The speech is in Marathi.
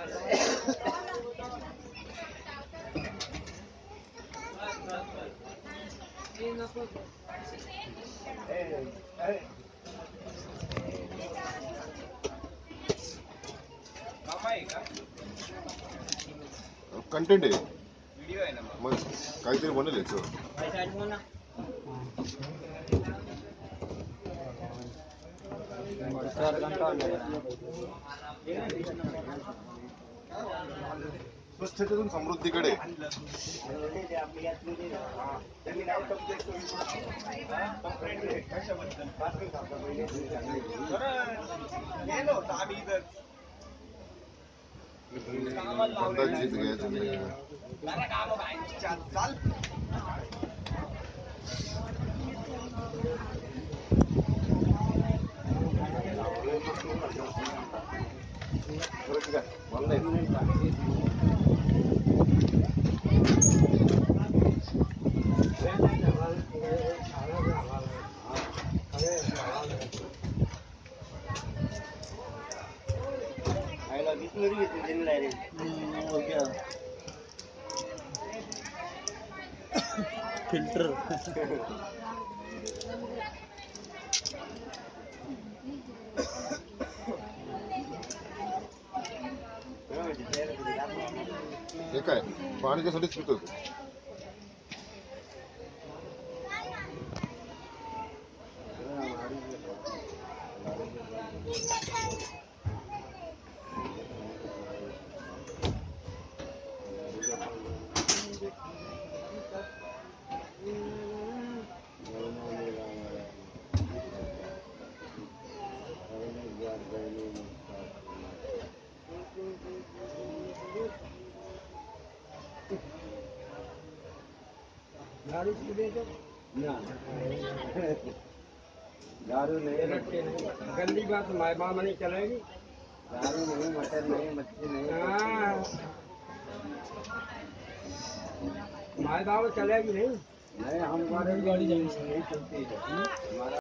कंटेंट आहे मग काहीतरी बनेल याच्यावर. स्वच्छतेतून समृद्धीकडे. पंडाचीच घ्यायचं फिल्टर हे काय पाणी त्यासाठीच पितो. दारू नहीं रखे नहीं, गंदी बात माए बाप नहीं चलेगी। दारू नहीं, मटन नहीं, मछली नहीं, हाँ माए बाप चलेगी नहीं। नहीं हमारे गाड़ी नहीं चलती है।